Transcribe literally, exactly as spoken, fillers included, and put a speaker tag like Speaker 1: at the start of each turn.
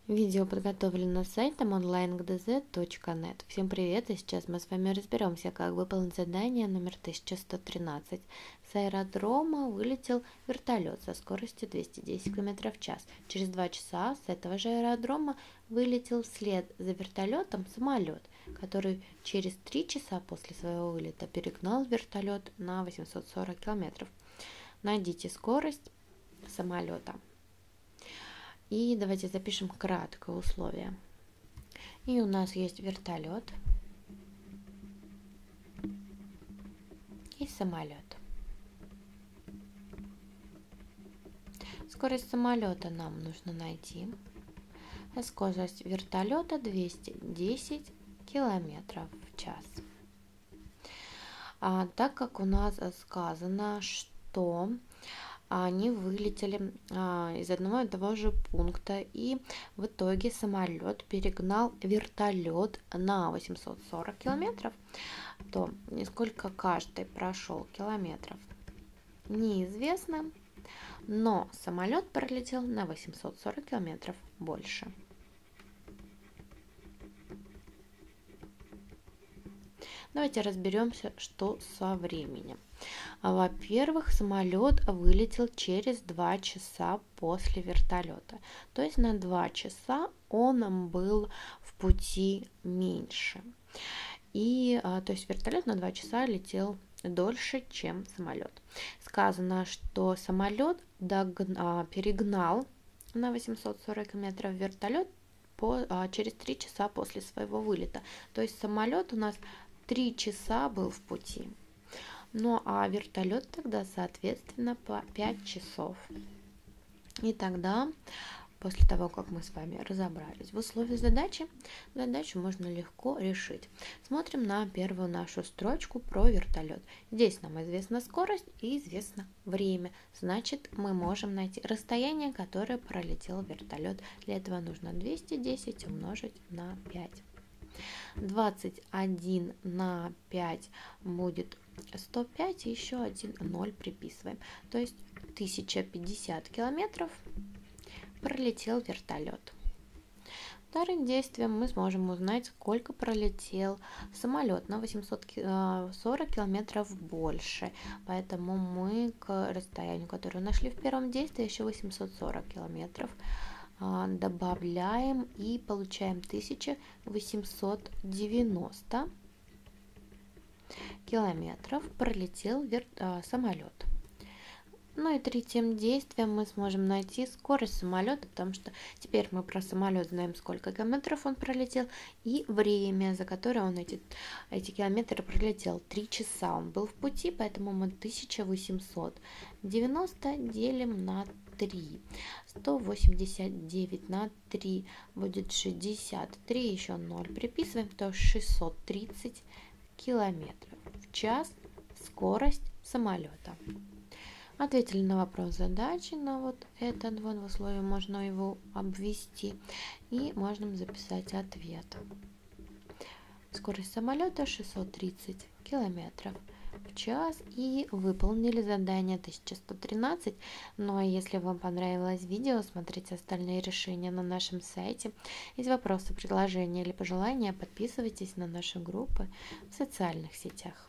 Speaker 1: Видео подготовлено сайтом онлайн точка гэ дэ зет точка нет. Всем привет, и сейчас мы с вами разберемся, как выполнить задание номер тысяча сто тринадцать. С аэродрома вылетел вертолет со скоростью двести десять километров в час. Через два часа с этого же аэродрома вылетел вслед за вертолетом самолет, который через три часа после своего вылета перегнал вертолет на восемьсот сорок километров. Найдите скорость самолета. И давайте запишем краткое условие. И у нас есть вертолет и самолет. Скорость самолета нам нужно найти. А скорость вертолета двести десять километров в час. А, так как у нас сказано, что они вылетели а, из одного и того же пункта, и в итоге самолет перегнал вертолет на восемьсот сорок километров, то сколько каждый прошел километров неизвестно, но самолет пролетел на восемьсот сорок километров больше. Давайте разберемся, что со временем. Во-первых, самолет вылетел через два часа после вертолета. То есть на два часа он был в пути меньше. И то есть вертолет на два часа летел дольше, чем самолет. Сказано, что самолет догнал, перегнал на восемьсот сорок километров вертолет по, через три часа после своего вылета. То есть самолет у нас три часа был в пути. Ну а вертолет тогда, соответственно, по пять часов. И тогда, после того, как мы с вами разобрались в условиях задачи, задачу можно легко решить. Смотрим на первую нашу строчку про вертолет. Здесь нам известна скорость и известно время. Значит, мы можем найти расстояние, которое пролетел вертолет. Для этого нужно двести десять умножить на пять. двадцать один на пять будет сто пять, и еще один ноль приписываем. То есть тысяча пятьдесят километров пролетел вертолет. Вторым действием мы сможем узнать, сколько пролетел самолет на восемьсот сорок километров больше. Поэтому мы к расстоянию, которое нашли в первом действии, еще восемьсот сорок километров, добавляем и получаем тысяча восемьсот девяносто километров пролетел верт... а, самолет. Ну и третьим действием мы сможем найти скорость самолета, потому что теперь мы про самолет знаем, сколько километров он пролетел, и время, за которое он эти, эти километры пролетел. три часа он был в пути, поэтому мы тысяча восемьсот девяносто делим на три. сто восемьдесят девять на три будет шестьдесят три, еще ноль приписываем, то шестьсот тридцать километров в час скорость самолета. Ответили на вопрос задачи, на вот этот вот условие, можно его обвести, и можно записать ответ. Скорость самолета шестьсот тридцать километров в час, и выполнили задание тысяча сто тринадцать. Ну а если вам понравилось видео, смотрите остальные решения на нашем сайте. Есть вопросы, предложения или пожелания, подписывайтесь на наши группы в социальных сетях.